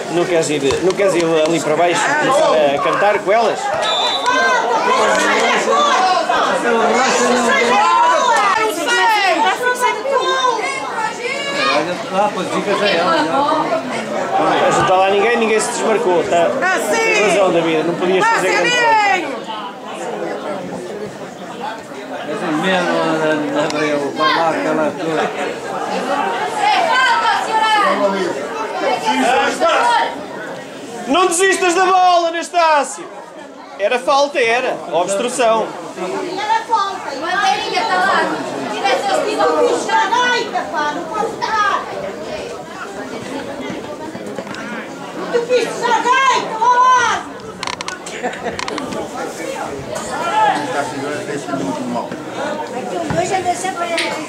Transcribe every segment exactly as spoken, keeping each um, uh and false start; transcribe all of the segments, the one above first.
Não queres ir, não queres ir ali para baixo a cantar com elas? Lá, pois fica já ela. Mas não está lá ninguém, ninguém se desmarcou. Tá? Tens razão, David, não podias fazer grande coisa. Mesmo na Abreu, vai lá aquela coisa. Não desistas da bola, Anastácio! Era falta, era. Obstrução. Era falta. Bandeirinha está lá. Tivesse eu sido ao bicho da gaita, pá. Não posso estar. Tu pistes a gaita, ó lá. Está segurando esse muito mal. Hoje anda sempre...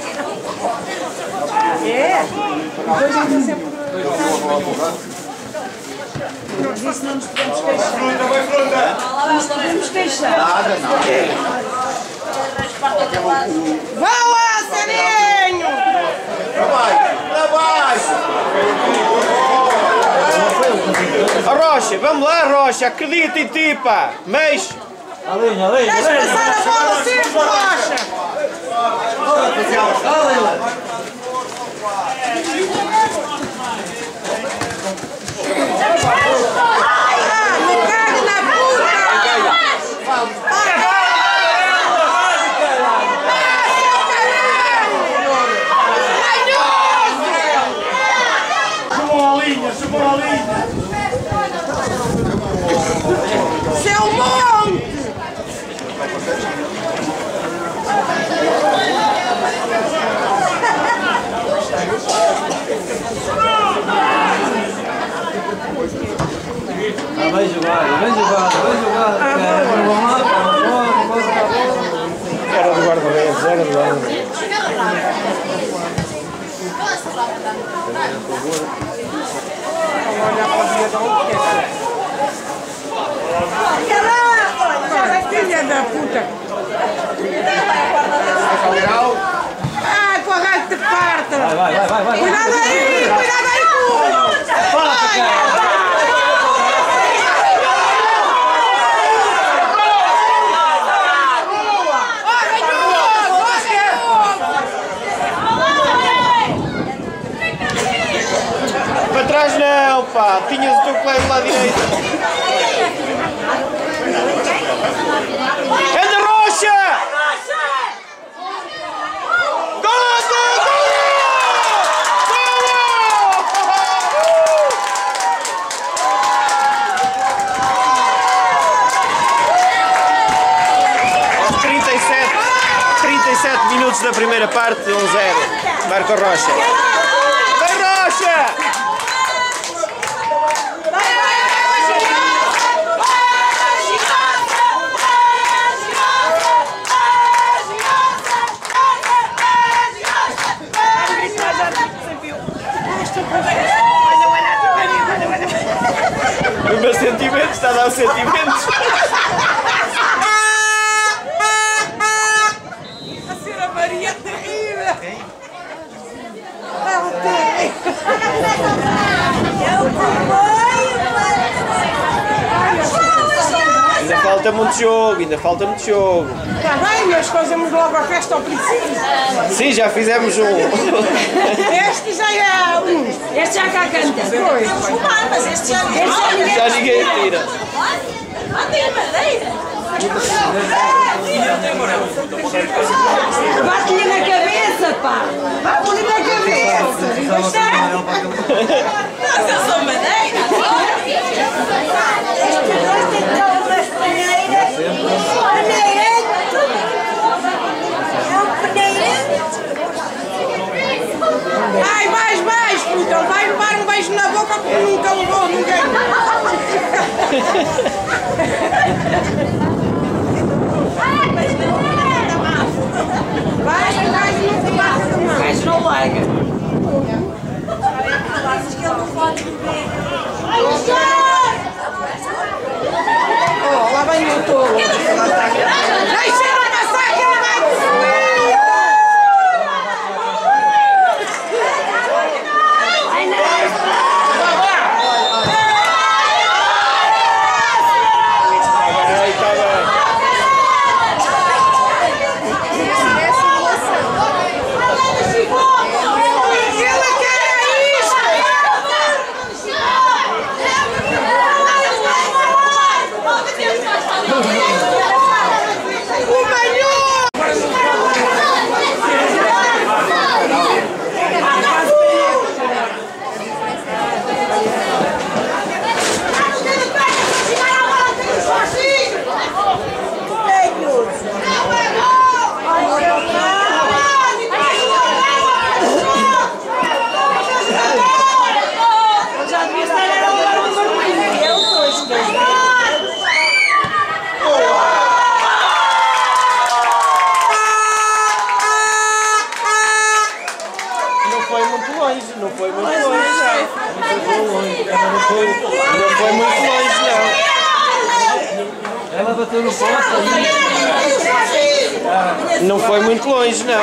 É? Hoje anda sempre... Isso não nos podemos queixar. Não nos podemos queixar. Nada, nada. Vá lá, Sarinho! Para baixo, para baixo. Ó Rocha, vamos lá, Rocha, acredita em ti, pá! Mas... Alinha, alinha, Deixa passar a bola, Circo Rocha! Seu monte! Ah, vai jogar, vai jogar, vai jogar. Vamos lá, vamos lá. Era do guarda-redes, era do guarda-redes. Filha da puta! Ai, correto de parta! Vai, vai, vai, vai, vai. Cuidado aí! Cuidado aí, puta! Fala, cara. Para trás não, pá! Tinhas o teu colega lá direito. Anda, Rocha! Gol, gol, gol! Aos trinta e sete, trinta e sete minutos da primeira parte, um zero. Marco Rocha. Vai, Rocha! Os meus sentimentos, está a dar os sentimentos. A senhora Maria terrível! Ainda falta muito jogo, ainda falta muito jogo. Está bem, mas fazemos logo a festa ao princípio. Sim, já fizemos um. Este já é um. Este já cá canta. Pois. Mas este já não. Já ninguém tira. Tem madeira. Bate-lhe na cabeça, pá. Bate-lhe na cabeça. Nossa, eu sou madeira. Estes dois têm que dar umas peneiras. Peneirento. É um peneirento. Ai, mais, mais, puta. Vai levar um beijo na boca porque nunca levou ninguém. Vai, vai, nunca mais. Mas não larga. Oh, lá vem o tolo. Deixa-me passar que ele vai subir. Vai, não. Não foi muito longe, não. Ela bateu no posto. Não foi muito longe, não.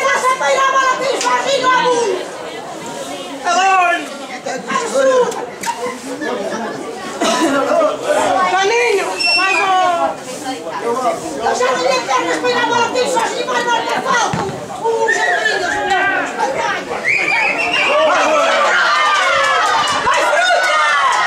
Toninho, faz o... Eu já não lhe pernas para ir na bola, tem sozinho, vai marcar falta. Os amigos, vai fruta!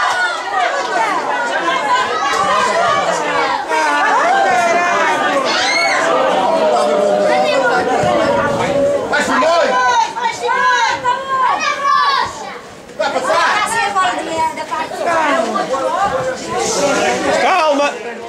Vai, Simões! Vai, Simões! Vai passar! Calma!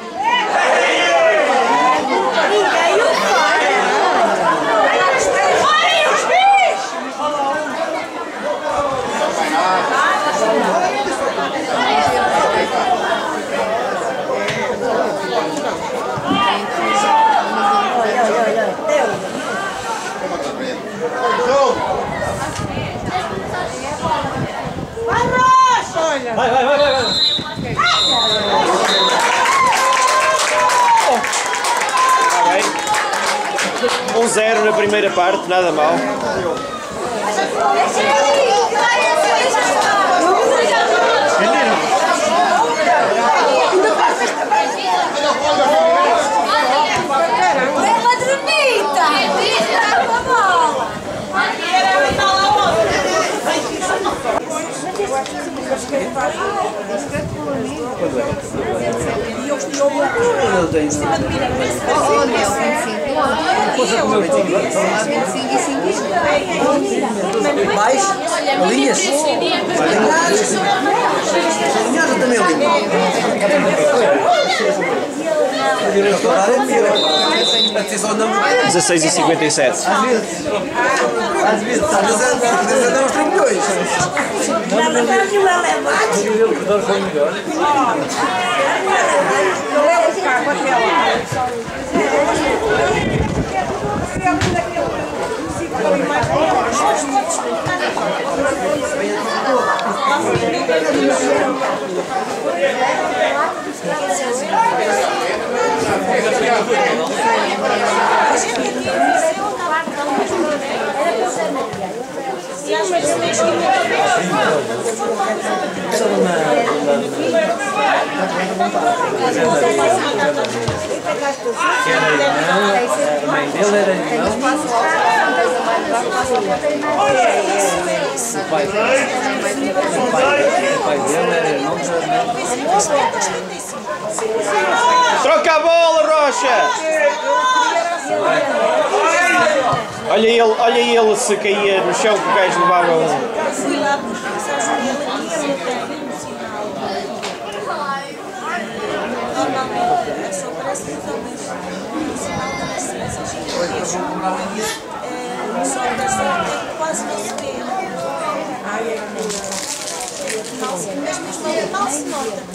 Vai, vai, vai, vai. um zero na primeira parte, nada mal. Eu tenho. Mais? Linhas? Linhas ou também linhas? dezasseis e cinquenta e sete. Às vezes. Às vezes. Às vezes andamos trinta O corredor foi melhor. A mãe dele era irmão. O pai dele era irmão. Troca a bola, Rocha! Olha ele, olha ele se caía no chão que o gajo levava um. Fui lá buscar, sabes, ele aqui, ele tem emocional. Normalmente, a só parece totalmente emocional da sensação de queijo. Só que é quase não se vê. Mesmo isto mal se nota.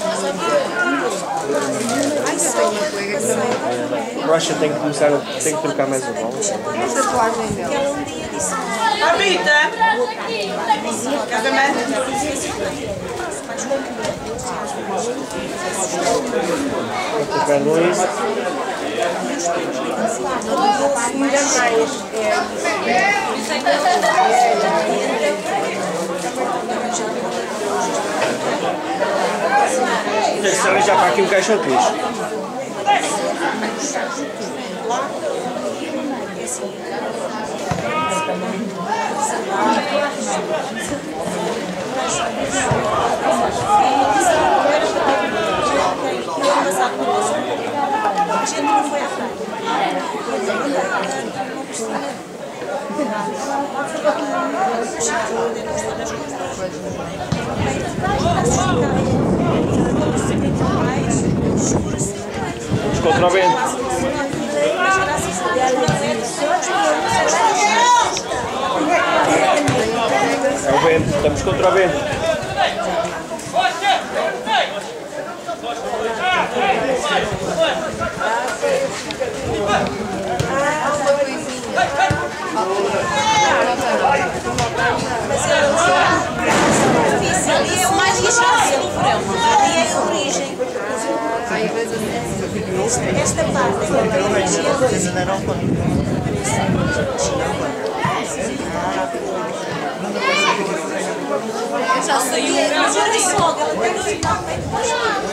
Rocha tem que começar, tem que trocar mais a bola. Essa tatuagem dela. Ela um dia disse: A Rita! Casamento? Vou tocar dois. Ainda mais. Tem que se arranjar para aqui um caixão de lixo. a gente não foi à praia. Vamos contra o vento. É o vento, estamos contra o vento. Mas é o mais difícil e é o mais difícil no verão. esta parte é já saiu. Mas eu disse logo, ela tem no final bem depois.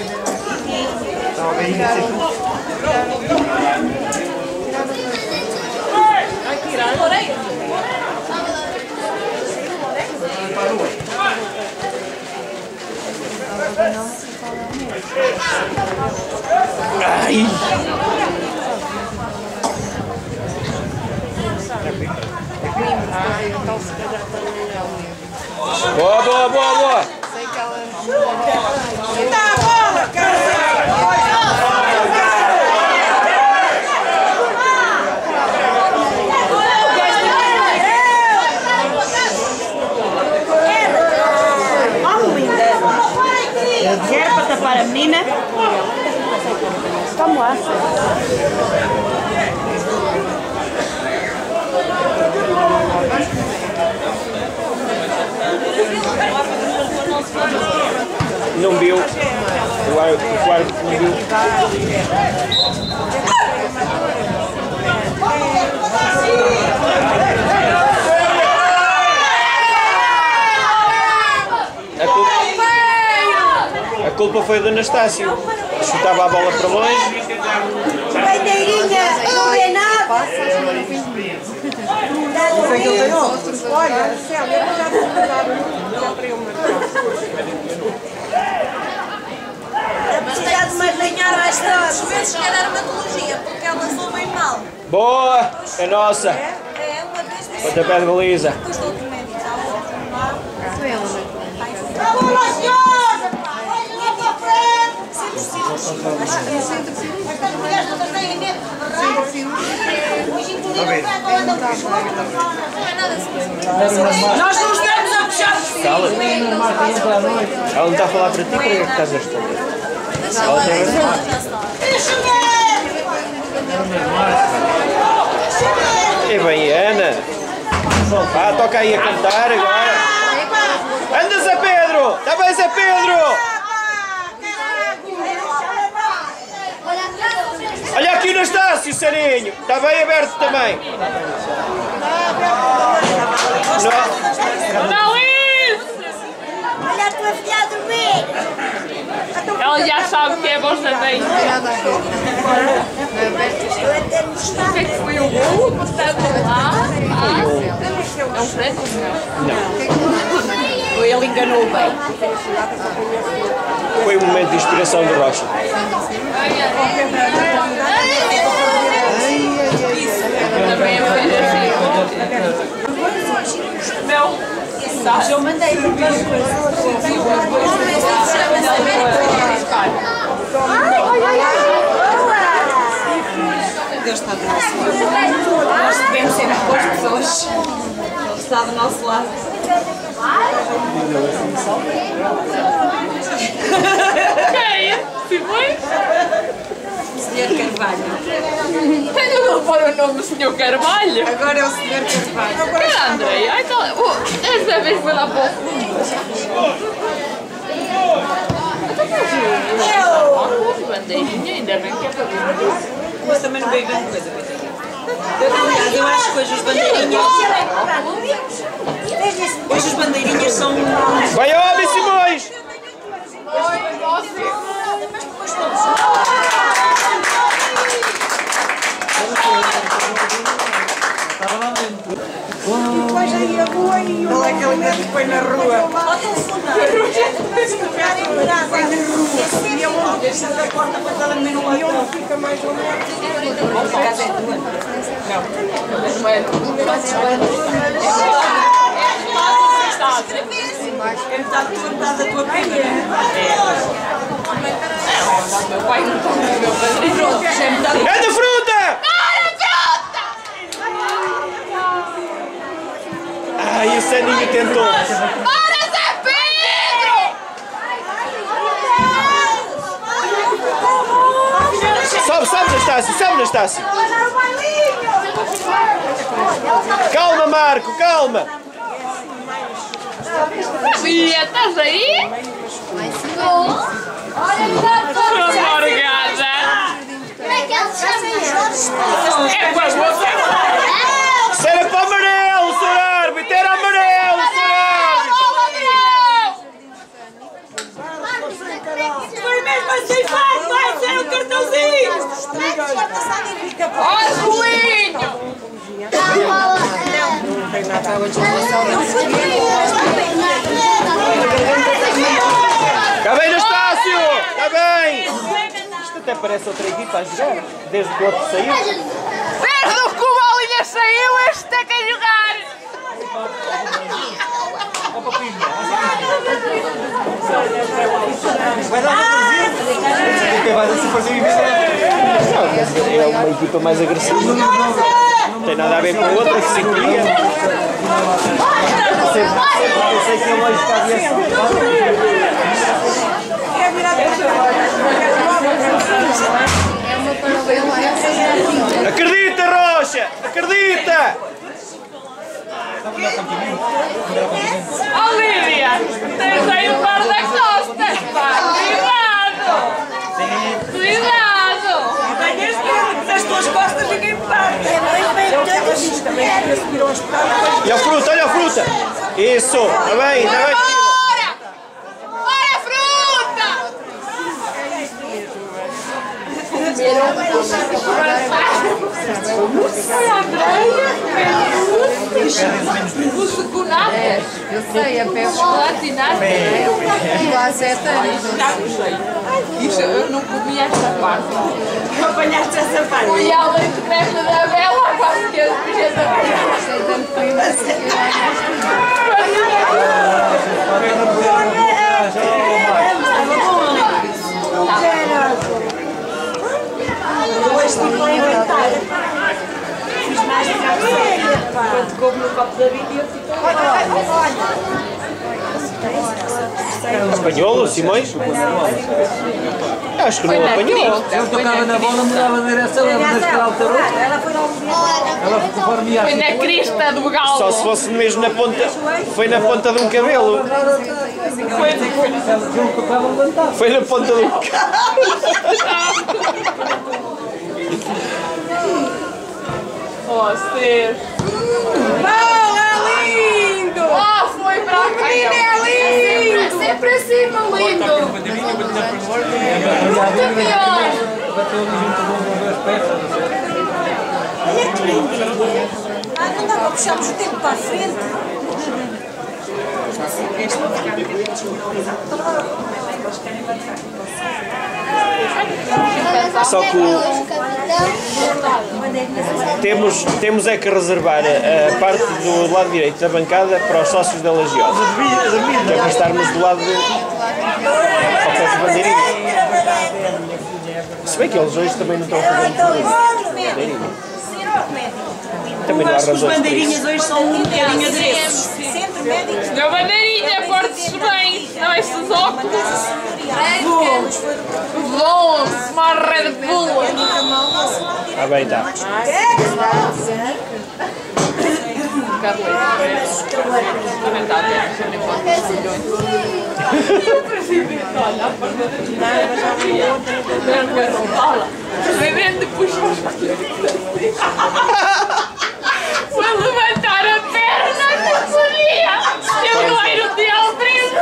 Ai! Boa, boa, boa, boa! Dá a bola, cara! Era para tapar a menina. Vamos lá. Não viu. O árbitro não viu. A culpa, a culpa foi do Anastácio. Chutava a bola para longe. Bandeirinha, não vê nada. Não sei que ele tem outros. Olha, Célia, eu já vou mudar já para eu marcar. Precisar de mais ganhar às vezes quer dermatologia, porque ela soube bem mal. Boa! É nossa! É, uma vez disse. Pontapé de baliza. Depois do outro médico, há outro lá. Vamos lá, senhora! Vai lá para frente! Estas mulheres todas têm medo de berrar. Hoje em dia não andam com Nós não estamos a puxar os filhos. Cala. Ela não está a falar para ti, para que é que estás a responder? Ela tem razão. E bem, Ana. Ah, toca aí a cantar agora. Anda, Zé Pedro! Está bem, Zé Pedro! Olha aqui o Anastácio, Sarinho. Está bem aberto também. Não. Não isso! Olha a tua filha a dormir! Ela já sabe que é voz da mãe. O que é que foi o gol? Postado lá? Ah, é um preto? Não. Ou ele enganou bem? Foi um momento de inspiração do Rocha. Também é mais assim. Não. Eu mandei para duas coisas. Deus está do nosso lado. Nós devemos sempre boas pessoas. Ele está do nosso lado. Quem? Se foi? senhor Carvalho. Tenho de pôr o nome do senhor Carvalho? Agora é o senhor Carvalho. Cadê a Andréia? Ai, então, oh, esta vez foi lá para o fundo. Bandeirinha, ainda bem que é para ver. Mas também não veio grande coisa. Aliás, eu acho que hoje os bandeirinhas. Hoje os bandeirinhas são. Vai, homem, Simões! Oi, posso? Depois aí a rua e o. Qual é aquele que põe na rua? Ao telefonar. Ficarem parados. Põe na rua. E eu vou deixar a porta para ela menos e onde fica mais ou menos. Vamos para casa é tua? Não. Não é. Ele está levantado a tua pena. Meu pai não está no meu padrinho. É da fruta! Ai, o Saninho tentou. Para, Zé Pedro! Sobe, sobe, Anastácio, sobe, Anastácio. Calma, Marco, calma. Filha, estás aí? Olha, já estou morgada. É para você! Isso era para o amarelo, senhor árbitro! Era amarelo, senhor árbitro! Foi mesmo assim, vai, vai ser um cartãozinho! Olha, Julinho! Está bem, Anastácio! Está bem! Isto até parece outra equipa a jogar, desde que o outro saiu. Desde o que o Bolinha saiu, este tem que jogar! Vai dar uma coisinha. Porque vai assim fazer o Não, mas é uma equipa mais agressiva. Não tem nada a ver com a outra, que se cria. Sempre pensei que ele vai ficar de Acredita, Rocha! Acredita! Oh, Lídia! Tens aí o guarda-costas, pá! Cuidado! Cuidado! Ganhas tudo, nas tuas costas ninguém parte. E a fruta, olha a fruta! Isso! Está bem, está bem! Bora! Bora, fruta! Os conatas. Eu sei, a pé Chocolate e nata. há sete anos. Já gostei. Isto eu não comi esta parte. Apanhaste essa parte. Fui ao leite creme da Bela, quase que eu podia saber. Hoje estive a inventar. Fiz mais de quando coube no copo da vida e eu fiquei. Apanhou-lo, Simões? Acho que não apanhou. Eu tocava na bola, mudava de direção, ela desde que ela alterou. Ela foi ao Ela conforme ia. Foi na crista do galo. Só se fosse mesmo na ponta. Foi na ponta de um cabelo. Foi na ponta do cabelo. Oh, ser. Lindo! Oh, foi para a menina, é lindo! Sempre assim, meu lindo! Campeão! Bateu ali junto com duas peças. Olha que lindinha. Ah, não dá para puxarmos o tempo para a frente. Só que o... temos, temos é que reservar a, a parte do lado direito da bancada para os sócios da Lagiosa. Que é para estarmos do lado de... ao pé de bandeirinha. Se bem que eles hoje também não estão a fazer muito bandeirinha. Também não há razões para isso. Hoje são um bocadinho adereços. Sempre médicos. Senhor Bandeirinha, porte-se bem! Não esses óculos! Vão-se, uma Red Bull! Ah bem, tá. Vivendo puxou foi levantar a perna, não podia! Eu não era o dialtrismo,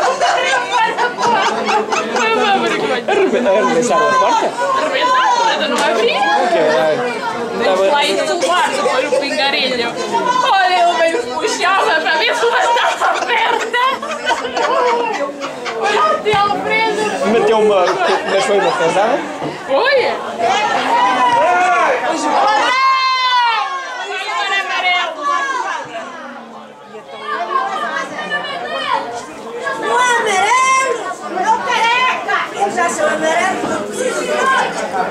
foi uma vergonha! Arrebentaram a porta? Arrebentaram, ainda não abria! Estava lá em Tulbar, foi o pingarilho. Olha, ele veio puxava para ver se levantava a perna! Olha o dialtrismo! Meteu uma... mas foi uma casada? Foi? O amarelo! É o careca! Eu já sou amarelo, não preciso de nada.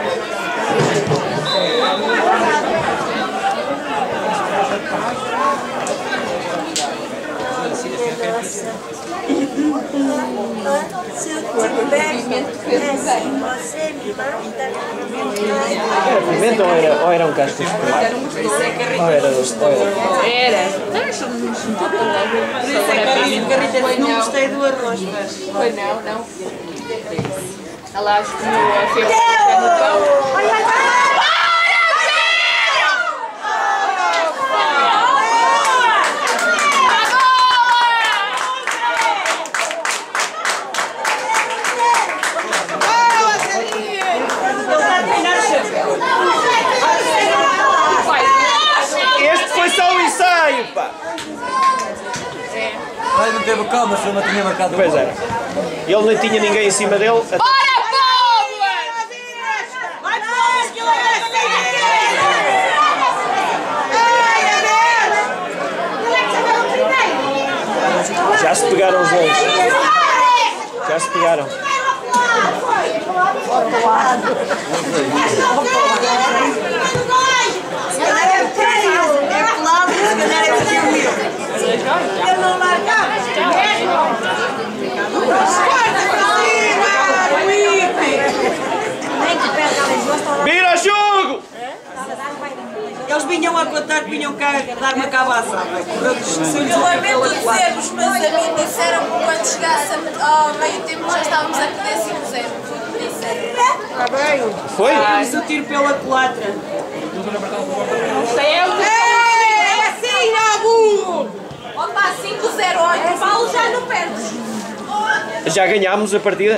Se eu tiver, você me manda. Era pimenta ou era, ou era um casco de chocolate? Ou era doce? Ou era... Era. Não, isso não se toca logo. Por isso é que não gostei do arroz. Foi não, não. Ela acho que a fez no pão. Olha, olha! teve calma, se ele não tinha marcado. Pois era. Ele nem tinha ninguém em cima dele. Bora, Paulo! Vai, Paulo, que ele é assim! Já se pegaram os dois. Já se pegaram. Se calhar é pelado, se calhar é o teu meu. Eu não largava. Vira jogo! Eles vinham a contar que vinham cá dar uma cabaça. Eu lamento dizer, os meus amigos disseram que quando chegasse ao meio tempo já estávamos a décimo zero. Foi? Damos o tiro pela culatra. É assim, ó, burro! Opa, cinco zero oito, Paulo já não perdes. Já ganhámos a partida?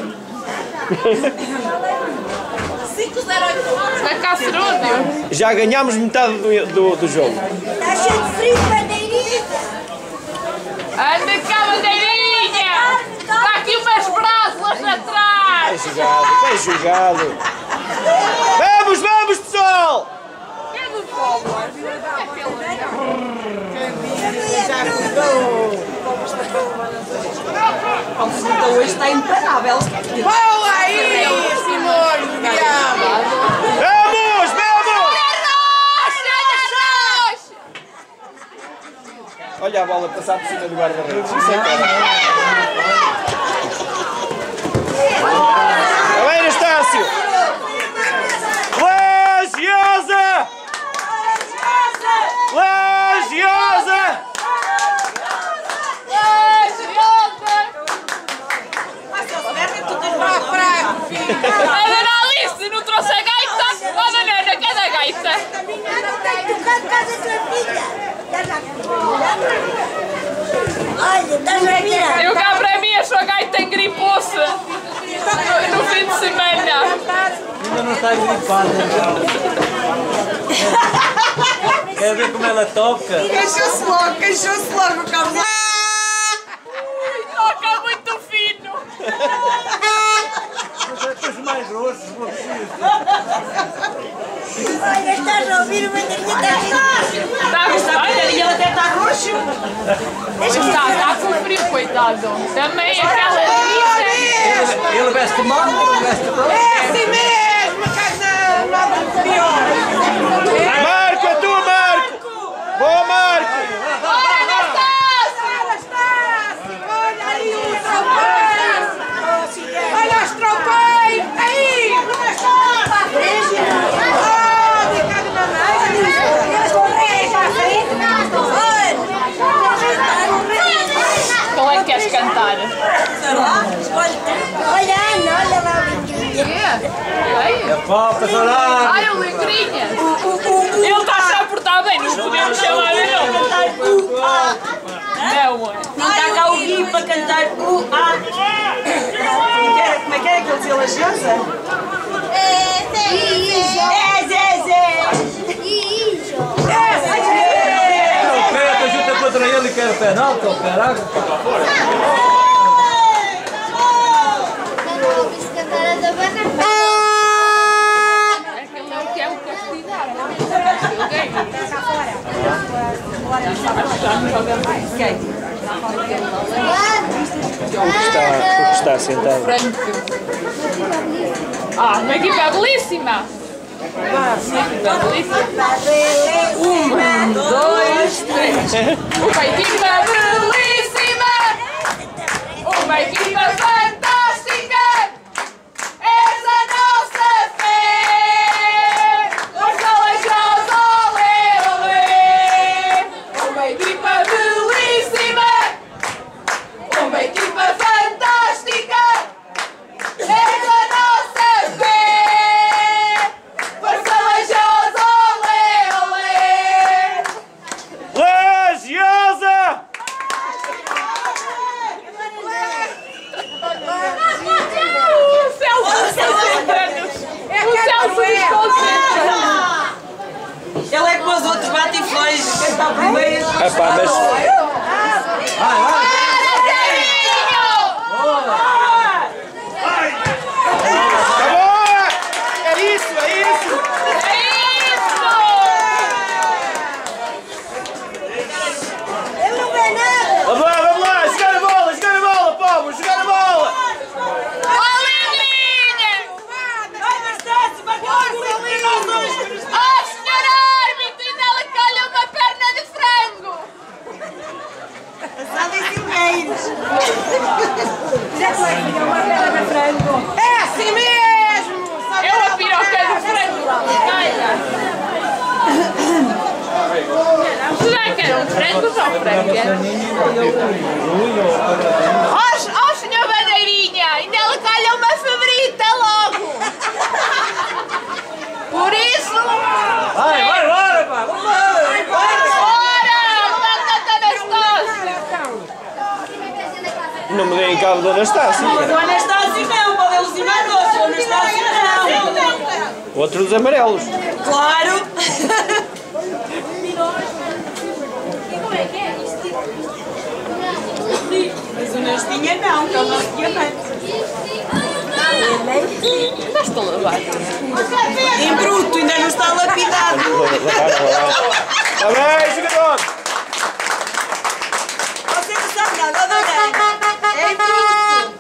cinco zero oito. Vai cá, Cerúndio. Já ganhámos metade do, do, do jogo. Está cheio de frio, bandeirinha. Anda cá, bandeirinha. Está aqui umas brasas atrás. Bem jogado, bem jogado. Vamos, vamos, pessoal! Que é do povo? É pelo Então hoje está imparável. Boa aí, senhor do diabo! Vamos, vamos! Olha a bola passar por cima do guarda-redes. Isso é cara. A ver, Estácio! Legiosa! Legiosa! A dona Alice não trouxe a gaita? Ó, dona Ana, cadê a gaita? Olha, estás a virar. Eu cá para mim a sua gaita engripou-se no, no fim de semana. Ainda não está gripada. Quer ver como ela toca? Queixou-se logo, queixou-se logo o cabo. Ui, toca muito fino. Os mais grossos. Olha, estás a ouvir o bandeirinha está a Está a gostar? E ele até está roxo. Está, está com frio, coitado. Também aquela delícia. Ele, ele veste mal, ele veste mal. É assim mesmo, casa nada de pior. Marca tu, Marco! Boa, Marco! Olha, Anastácio! Olha aí os tropeiros! Olha os tropeiros! Aí! Não é só! Ah, de cá de mamãe! Qual é que queres cantar? Olha, Ana, olha lá o brinquinho. É falta, chorar. Ai, o Ligrinha! Ele está-se a portar bem, não podemos chamar ele. Não, é. Não está cá o Gui para cantar o A. Como é que é que ele dizia Lagiosa? É, Zé, Zé. É, Zé. O pé, ajuda contra ele e quer o penalti, o caraca. É que ele não quer o castigar. O que está, o que está sentado? Ah, uma equipa belíssima! Uma belíssima! Um, dois, três! Uma equipa belíssima! Uma equipa fantástica! És a nossa fé! Força Leixosa, olé, olé! Uma equipa belíssima! Uma equipa fantástica! És a nossa fé! Força Leixosa, olé, olé! Legiosa! O Celso desconcentra-nos! O Celso desconcentra-nos! Ele é como os outros batifões. Quem está primeiro. Epá, mas Vai, vai. quero um frango ou só frango? Ó, ó, senhor Bandeirinha, ainda ela calha uma febrita logo. Por isso... Vai, vai, bora, pá, vamos embora! Bora, levanta-te, Anastácio. Não me deem cabo do Anastácio. O Anastácio não, pode ilusionar todos. O Anastácio não. Outro dos amarelos. Claro. Mas o Nastinha não, que é o nosso diamante. Basta lavar. Em bruto, ainda não está lapidado. Está bem, jogador! Você não sabe nada, não é? Em bruto.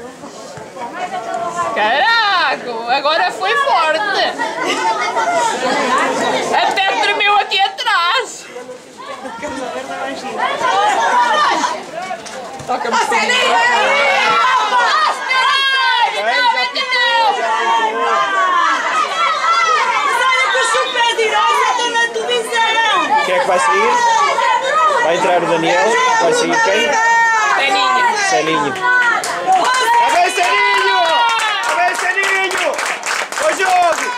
Caraca, agora foi forte. Até tremeu aqui atrás. Toca-me Quem é que vai seguir? Vai entrar o Daniel. Vai seguir quem? Seninha. Seninho. Está bem, Seninho! Está bem, Seninho! O jogo!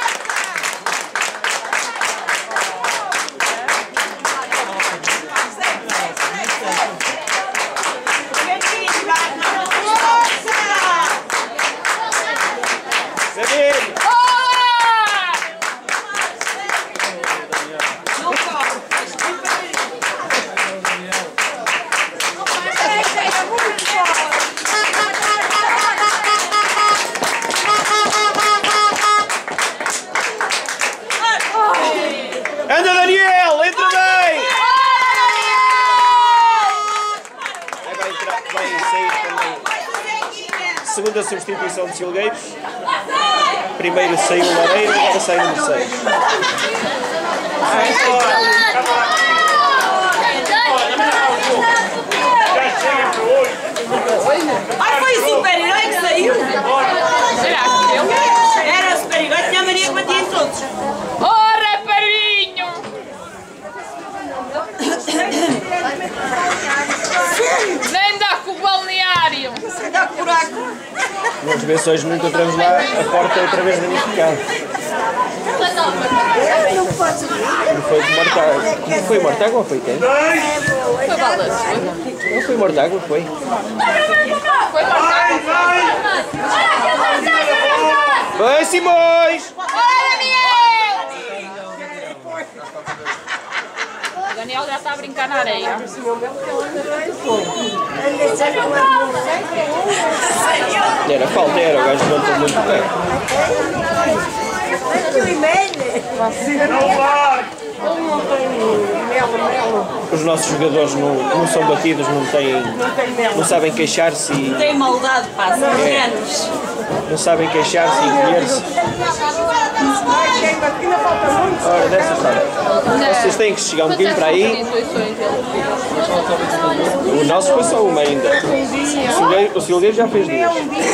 Seninho! Anda, Daniel! Entra bem! Aí vai, entrar, vai sair também. Segunda substituição de Silgueiros. Primeiro saiu o Loureiro, agora sai o número seis. Ai, foi o super-herói que saiu? Será que deu? Era o super-herói, tinha a Maria que batia em todos. Ora, parinho! Nem dá com o balneário. Dá com buraco. Vamos ver se hoje não encontramos lá a porta outra vez danificada. Não foi de Mortágua. Não foi Mortágua ou foi quem? Foi balanço. Não foi Mortágua, foi. Foi marcado. Vai, Simões! Ora, Daniel! O Daniel já está a brincar na areia. Era falta, era. O gajo levantou muito bem. Os nossos jogadores não, não são batidos, não, têm, não sabem queixar-se e Tem maldade, pá, são É. anos. não sabem queixar-se e encolher-se. Ora, dessa forma. Vocês têm que chegar um bocadinho para aí. O nosso foi só uma ainda. O Silgueiro, o Silgueiro já fez duas.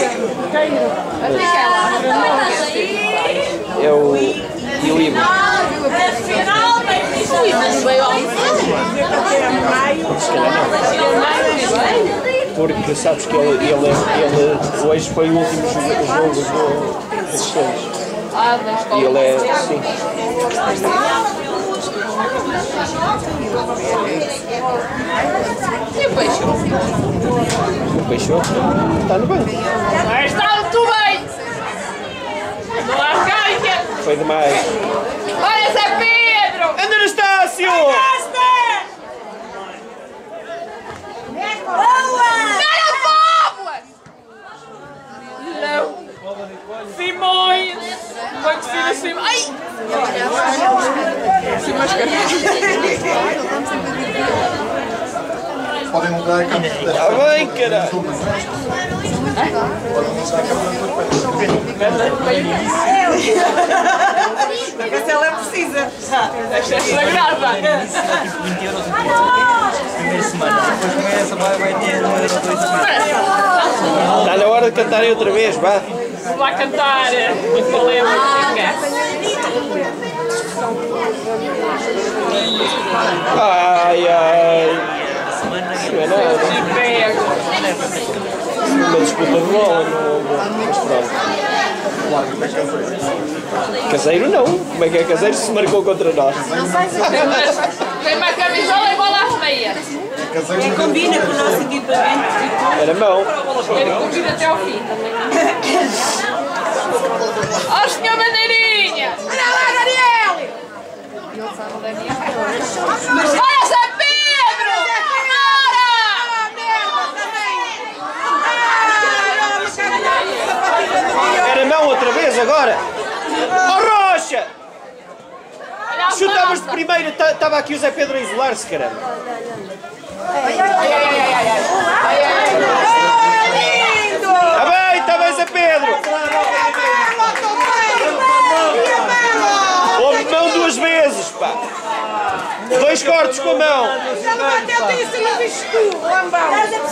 É o Ilima. Afinal, bem Porque sabes que ele, ele, ele hoje foi o último jogo, jogo do- dos seus. Ah, da escola. E ele é sim. E o peixe? O Peixoto está no banco. Mas está muito bem! Não há carga! Foi demais. Olha, Zé Pedro! Anda, Anastácio! Cara Pablo! Não! Simões! Vai que filho Simões! Ai! Podem mudar a câmera. Está bem, caralho. Porque se ela precisa. Esta é sagrada! Primeira semana, depois começa, vai, vai ter um euro, dois Está na hora de cantarem outra vez, vá. Vou lá cantar. Qual é a música? Ai, ai. Uma disputa de bola no mas pronto. Caseiro não. Como é que é Caseiro se marcou contra nós? Tem uma camisola igual às meias. Quem combina com o nosso equipamento. Era mão. Ele combina até ao fim. Ó, oh, senhor Bandeirinha! Olha lá, Daniel! Olha, Zé Pedro! Era mão outra vez agora? Oh, Rocha! Chutamos de primeira, estava aqui o Zé Pedro a isolar-se, caramba. Ai, ai, ai, ai, ai, ai, lindo! Está bem, está bem, Zé Pedro! Houve mão duas vezes, pá! Dois cortes com a mão! Já bateu em cima do escuro, lambão!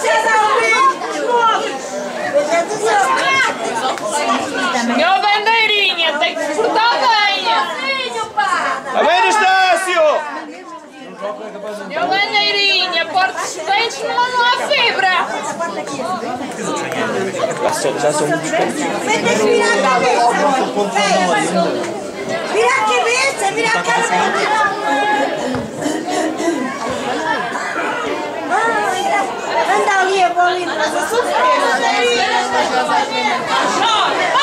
Senhor Bandeirinha, tem que se portar bem! Está bem, Anastácio! Senhor Bandeirinha, porte-se bem, senão não há fibra! Já são muitos pontos. Vira a cabeça! Vira a cabeça! Vira a cabeça! Anda ali a bolinha!